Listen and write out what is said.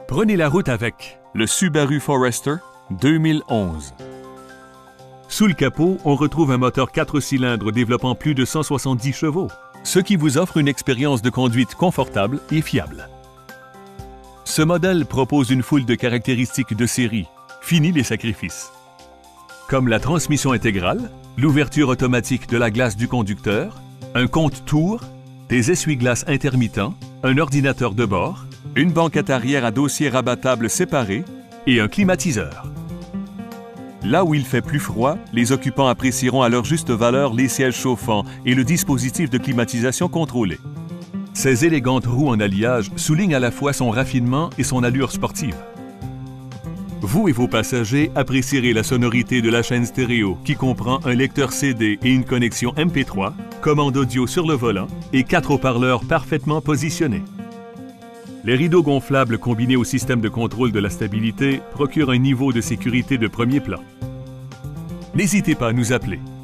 Prenez la route avec le Subaru Forester 2011. Sous le capot, on retrouve un moteur 4 cylindres développant plus de 170 chevaux, ce qui vous offre une expérience de conduite confortable et fiable. Ce modèle propose une foule de caractéristiques de série, fini les sacrifices. Comme la transmission intégrale, l'ouverture automatique de la glace du conducteur, un compte-tours, des essuie-glaces intermittents, un ordinateur de bord, une banquette arrière à dossier rabattable séparé et un climatiseur. Là où il fait plus froid, les occupants apprécieront à leur juste valeur les sièges chauffants et le dispositif de climatisation contrôlé. Ces élégantes roues en alliage soulignent à la fois son raffinement et son allure sportive. Vous et vos passagers apprécierez la sonorité de la chaîne stéréo qui comprend un lecteur CD et une connexion MP3, commande audio sur le volant et 4 haut-parleurs parfaitement positionnés. Les rideaux gonflables combinés au système de contrôle de la stabilité procurent un niveau de sécurité de premier plan. N'hésitez pas à nous appeler.